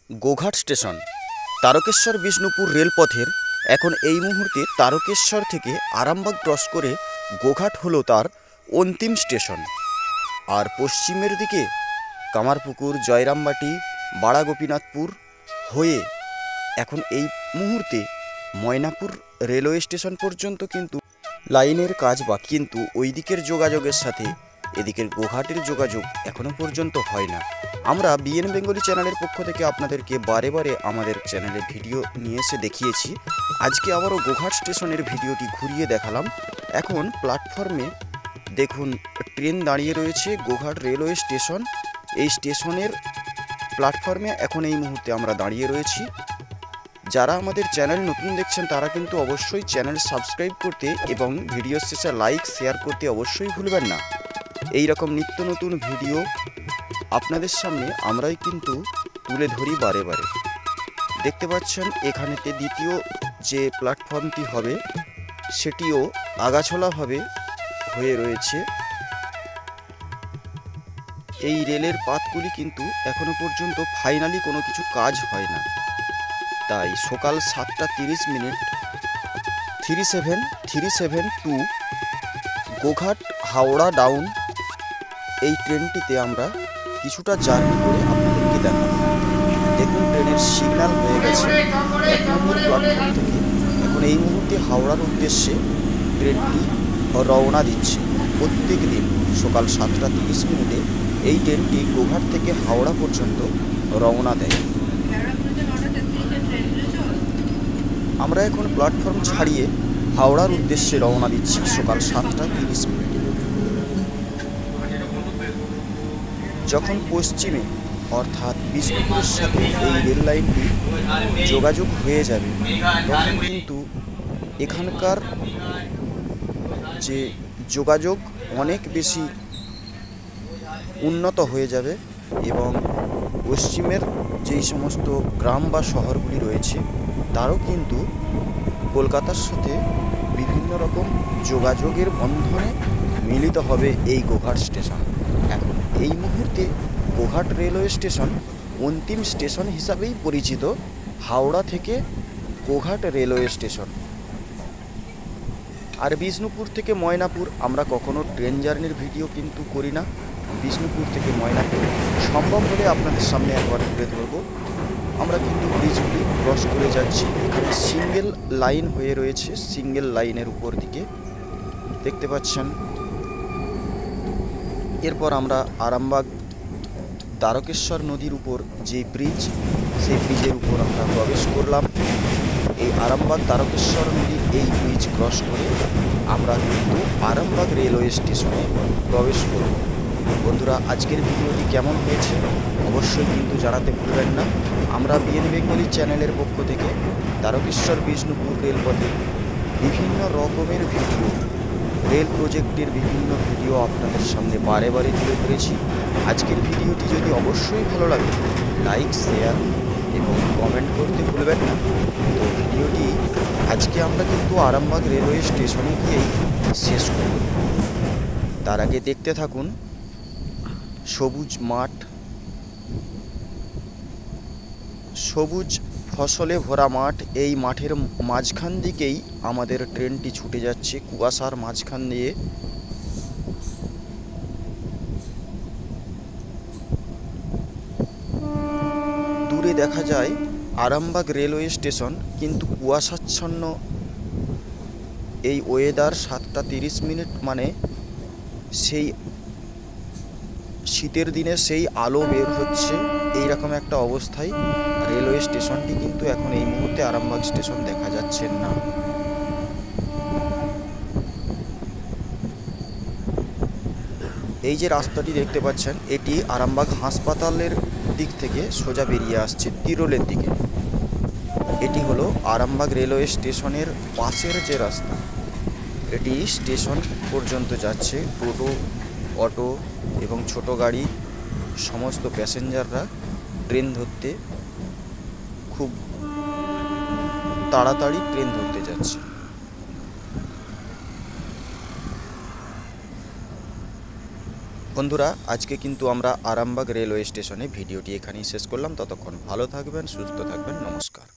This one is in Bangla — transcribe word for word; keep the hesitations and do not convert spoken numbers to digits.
গোঘাট স্টেশন তারকেশ্বর বিষ্ণুপুর রেলপথের এখন এই মুহূর্তে তারকেশ্বর থেকে আরামবাগ ক্রস করে গোঘাট হলো তার অন্তিম স্টেশন। আর পশ্চিমের দিকে কামারপুকুর, জয়রামবাটি, বাড়া গোপীনাথপুর হয়ে এখন এই মুহূর্তে ময়নাপুর রেলওয়ে স্টেশন পর্যন্ত কিন্তু লাইনের কাজ বাকি, কিন্তু ওই দিকের যোগাযোগের সাথে এদিকের গোঘাটের যোগাযোগ এখনো পর্যন্ত হয় না। আমরা বিএন বেঙ্গলি চ্যানেলের পক্ষ থেকে আপনাদেরকে বারে বারে আমাদের চ্যানেলে ভিডিও নিয়ে এসে দেখিয়েছি। আজকে আবারও গোঘাট স্টেশনের ভিডিওটি ঘুরিয়ে দেখালাম। এখন প্ল্যাটফর্মে দেখুন ট্রেন দাঁড়িয়ে রয়েছে গোঘাট রেলওয়ে স্টেশন। এই স্টেশনের প্ল্যাটফর্মে এখন এই মুহূর্তে আমরা দাঁড়িয়ে রয়েছি। যারা আমাদের চ্যানেল নতুন দেখছেন তারা কিন্তু অবশ্যই চ্যানেল সাবস্ক্রাইব করতে এবং ভিডিও শেষে লাইক শেয়ার করতে অবশ্যই ভুলবেন না। এই রকম নিত্য নতুন ভিডিও আপনাদের সামনে আমরাই কিন্তু তুলে ধরি বারে বারে। দেখতে পাচ্ছেন এখানেতে দ্বিতীয় যে প্ল্যাটফর্মটি হবে সেটিও আগাছালাভাবে হয়ে রয়েছে। এই রেলের পাতগুলি কিন্তু এখনো পর্যন্ত ফাইনালি কোনো কিছু কাজ হয় না। তাই সকাল সাতটা তিরিশ minute three seven three seven two Goghat Howrah down এই ট্রেনটিতে আমরা কিছুটা জার্নি করে আপনাদেরকে দেখাবো। দেখুন ট্রেনের সিগন্যাল হয়ে গেছে এক নম্বর প্ল্যাটফর্ম থেকে। এখন এই মুহূর্তে হাওড়ার উদ্দেশ্যে ট্রেনটি রওনা দিচ্ছে। প্রত্যেক দিন সকাল সাতটা তিরিশ মিনিটে এই ট্রেনটি গোঘাট থেকে হাওড়া পর্যন্ত রওনা দেয়। আমরা এখন প্ল্যাটফর্ম ছাড়িয়ে হাওড়ার উদ্দেশ্যে রওনা দিচ্ছি সকাল সাতটা তিরিশ মিনিটে। যখন পশ্চিমে অর্থাৎ বিষ্ণুপুরের সাথে এই রেল লাইনটি যোগাযোগ হয়ে যাবে তখন কিন্তু এখানকার যে যোগাযোগ অনেক বেশি উন্নত হয়ে যাবে এবং পশ্চিমের যেই সমস্ত গ্রাম বা শহরগুলি রয়েছে তারও কিন্তু কলকাতার সাথে বিভিন্ন রকম যোগাযোগের বন্ধনে মিলিত হবে এই গোঘাট স্টেশন। এখন এই মুহূর্তে গোঘাট রেলওয়ে স্টেশন অন্তিম স্টেশন হিসাবেই পরিচিত হাওড়া থেকে গোঘাট রেলওয়ে স্টেশন। আর বিষ্ণুপুর থেকে ময়নাপুর আমরা কখনো ট্রেন জার্নির ভিডিও কিন্তু করি না। বিষ্ণুপুর থেকে ময়নাপুর সম্ভব হলে আপনাদের সামনে একবার তুলে ধরবো। আমরা কিন্তু ব্রিজগুলি ক্রস করে যাচ্ছি। এখানে সিঙ্গেল লাইন হয়ে রয়েছে, সিঙ্গেল লাইনের উপর দিকে দেখতে পাচ্ছেন। এরপর আমরা আরামবাগ তারকেশ্বর নদীর উপর যে ব্রিজ সেই ব্রিজের উপর আমরা প্রবেশ করলাম। এই আরামবাগ তারকেশ্বর নদীর এই ব্রিজ ক্রস করে আমরা কিন্তু আরামবাগ রেলওয়ে স্টেশনে প্রবেশ করব। বন্ধুরা, আজকের ভিডিওটি কেমন হয়েছে অবশ্যই কিন্তু জানাতে ভুলবেন না। আমরা বিএন বেঙ্গলি চ্যানেলের পক্ষ থেকে তারকেশ্বর বিষ্ণুপুর রেলপথে বিভিন্ন রকমের ভিডিও, রেল প্রজেক্টের বিভিন্ন ভিডিও আপনাদের সামনে বারে বারে তুলে ধরেছি। আজকের ভিডিওটি যদি অবশ্যই ভালো লাগে লাইক শেয়ার এবং কমেন্ট করতে ভুলবেন না। তো ভিডিওটি আজকে আমরা কিন্তু আরামবাগ রেলওয়ে স্টেশনে গিয়েই শেষ করব। তার আগে দেখতে থাকুন সবুজ মাঠ, সবুজ ফসলে ভরা মাঠ। এই মাঠের মাঝখান দিকেই আমাদের ট্রেনটি ছুটে যাচ্ছে, কুয়াশার মাঝখান দিয়ে। দূরে দেখা যায় আরামবাগ রেলওয়ে স্টেশন, কিন্তু কুয়াশাচ্ছন্ন এই ওয়েদার সাতটা তিরিশ মিনিট মানে সেই শীতের দিনে সেই আলো বের হচ্ছে এই রকম একটা অবস্থায় রেলওয়ে স্টেশনটি কিন্তু এখন এই মুহূর্তে আরামবাগ স্টেশন দেখা যাচ্ছে না। এই যে রাস্তাটি দেখতে পাচ্ছেন এটি আরামবাগ হাসপাতালের দিক থেকে সোজা বেরিয়ে আসছে তিরোলের দিকে। এটি হলো আরামবাগ রেলওয়ে স্টেশনের পাশের যে রাস্তা। এটি স্টেশন পর্যন্ত যাচ্ছে। টোটো, অটো এবং ছোট গাড়ি সমস্ত প্যাসেঞ্জাররা ট্রেন ধরতে খুব তাড়াতাড়ি ট্রেন ধরতে যাচ্ছে। বন্ধুরা, আজকে কিন্তু আমরা আরামবাগ রেলওয়ে স্টেশনে ভিডিওটি এখানেই শেষ করলাম। ততক্ষণ ভালো থাকবেন, সুস্থ থাকবেন, নমস্কার।